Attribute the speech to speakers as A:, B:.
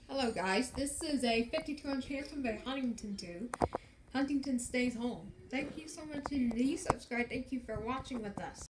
A: Hello guys, this is a 52-inch Hampton by Huntington 2. Huntington stays home. Thank you so much and please subscribe. Thank you for watching with us.